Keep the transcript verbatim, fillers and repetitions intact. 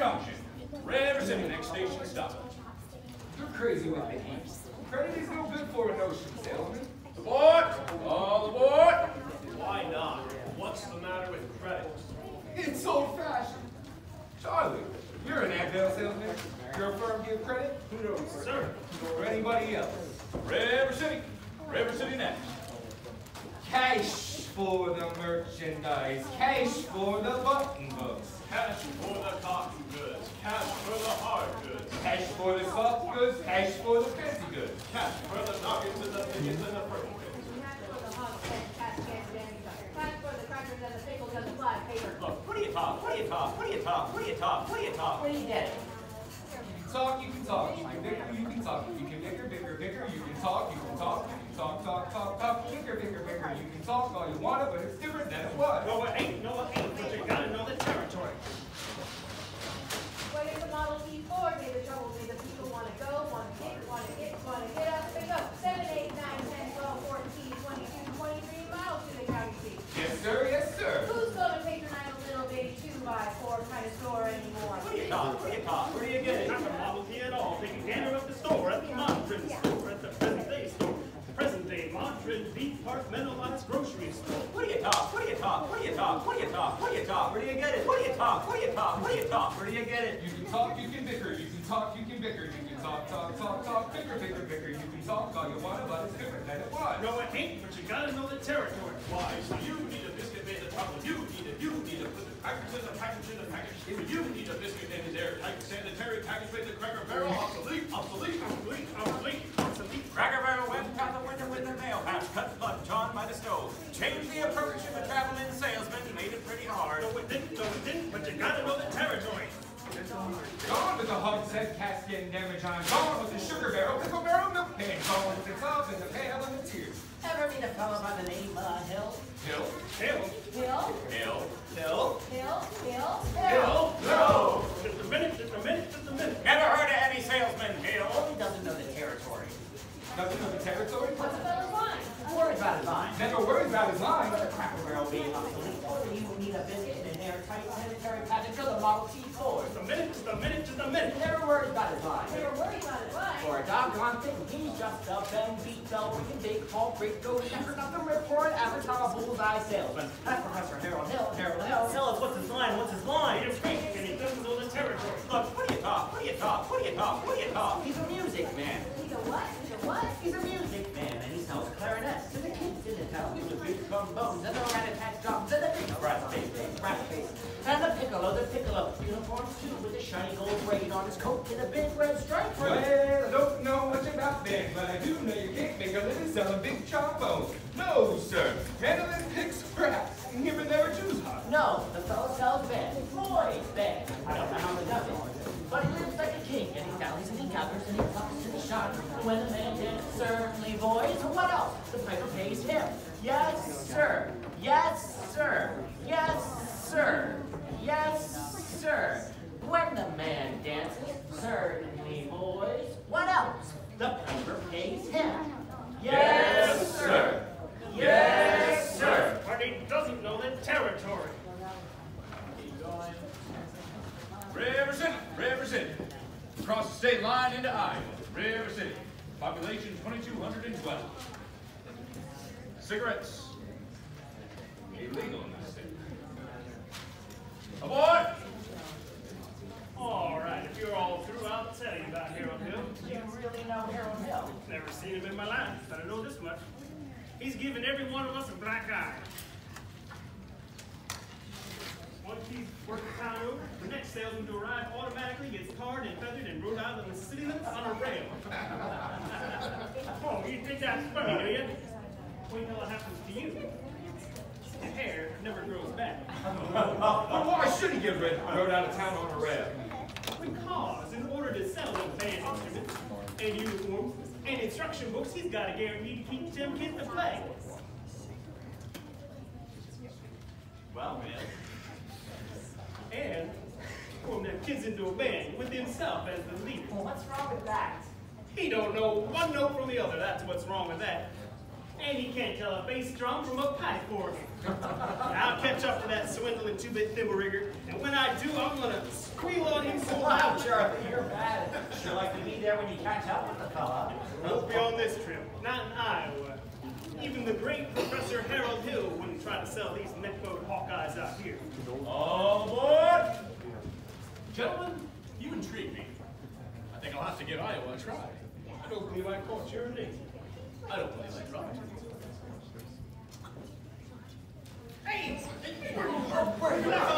Junction. River City, next station stop. You're crazy with the heat. Credit is no good for a notion, salesman. Aboard! All aboard! Why not? What's the matter with credit? It's old-fashioned. Charlie, you're an Advil salesman. Your firm give credit? No, sir. Or anybody else? River City. River City next. Cash for the merchandise. Cash for the button books. Cash for the cotton goods. Cash for the hard goods. Cash for the soft goods. Cash for the fancy goods. Cash for the nuggets and the pickles and the purple goods. Look, what do you talk? What do you talk? What do you talk? What do you talk? What do you talk? What do you get? Talk, you can talk. You can bicker, you can talk. You can bicker, bicker, bicker. You can talk, you can talk. You can talk, talk, talk, talk. Bicker, bicker, bicker. You can talk all you want, but it's different than it was. No, it ain't. No, it ain't. But you gotta know the territory. When there's a Model T Ford, may the trouble be the people want to go, want to get, want to get, want to get up, they go. seven, eight, nine, ten, twelve, fourteen, twenty-two, twenty-three miles to the county seat. Yes, sir, yes, sir. Who's going to patronize a little bitty two by four kind of store anymore? What do you talk? What do you talk? Where do you get it? Not a Model T at all. They can gander up the store at the Montrin store, at the present day store. Present day Montrin departmentalized grocery store. What do you talk? What do you talk? What do you talk? What do you talk? What do you talk? Where do you get it? What do you talk? What do you talk? What do you talk? Where do you get it? You can talk, you can bicker. You can talk, you can bicker. You can talk, talk, talk, talk. Bicker, bicker, bicker. You can talk all you want, but it's different than it was. No, it ain't, but you gotta know the territory. Why? So you need a biscuit made of trouble. You need it. You need to put the package in the package in the package. You need a biscuit made in there. Like sanitary package made the Cracker Barrel. Obsolete, obsolete, obsolete, obsolete, obsolete. Cracker Barrel went out the window with the mail pouch, cut lunch on by the stove. Changed the approach of a traveling salesman, made it pretty hard. No, it didn't. No, it didn't. But you gotta know the territory. Gone with the hogshead, casket, and damage on. Gone with the sugar barrel, pickle barrel, milk pan. Gone with the tubs and the pail and the tears. Ever meet a fellow by the name of Hill? Hill? Hill. Hill? Hill. Hill. Hill? Hill? Hill. No. Just a minute. Just a minute. Just a minute. Never heard of any salesman, Hill. He doesn't know the territory. Doesn't know the territory? What's the fellow's line? Worried about his line. Never worried about his line. The Cracker Barrel being obsolete, or you will need a biscuit in an airtight sanitary package of the Model T Ford. Just a minute. Just a minute. Just a minute. Never worried about his line. Never worried about his line. For a doggone thing, he's just a bend, beat, bell, freaking big, tall, great, go, shepherd, nothing rip for an average on a bullseye salesman. That's Professor Harold Hill. Harold Hill. Tell us what's his line, what's his line? He's fake, and he doesn't know the territory. Look, what do you talk? What do you talk? What do you talk? What do you talk? He's a music man. He's a what? He's a what? He's a music man, and he sells clarinets to the kids in the town. With the big trombones and the rat-a-tat drums and the big brass bass, brass bass, and the piccolo, the piccolo. Uniforms too, with a shiny gold braid on his coat and a big red stripe for Well, it. I don't know much about band, but I do know you can't make a living selling big trombones. No, sir. Mandolin picks, perhaps. He would never choose hot. No, the fellow sells band. Boys, band. I don't know how he does it. But he lives like a king, and he dallies and he gathers and he plucks and he shines. And when the man dances, certainly, boys, what else? The piper pays him. Yes, sir. Yes, sir. Yes, sir. Yes, sir. When the man dances, certainly, boys, what else? The piper pays him. Yes, sir. Yes, sir. But he doesn't know the territory. River City, River City. Across the state line into Iowa. River City. Population twenty-two hundred twelve. Cigarettes. Illegal in this state. Aboard! All right, if you're all through, I'll tell you about Harold Hill. You really know Harold Hill? Never seen him in my life, but I know this much. He's given every one of us a black eye. Once he's worked the town over, the next salesman to arrive automatically gets tarred and feathered and rode out of the city limits on a rail. Oh, you think that's funny, do you? Wait till it happens to you. Your hair never grows back. Well, why should he get rid rode out of town on a rail? Because in order to sell them band instruments and uniforms and instruction books, he's got a guarantee to keep them kids to play. Well, man. And form them kids into a band with himself as the leader. Well, what's wrong with that? He don't know one note from the other. That's what's wrong with that. And he can't tell a bass drum from a pipe organ. I'll catch up to that swindling two-bit thimble rigger, and when I do, I'm gonna squeal on him Wow, Charlie, you're bad. Sure like to be there when you catch up with the fella. Won't be on this trip. Not in Iowa. Even the great Professor Harold Hill wouldn't try to sell these neckbone Hawkeyes out here. All aboard! Gentlemen, you intrigue me. I think I'll have to give Iowa a try. I don't believe I caught your name. I don't believe I tried. Hey! Where, where, where,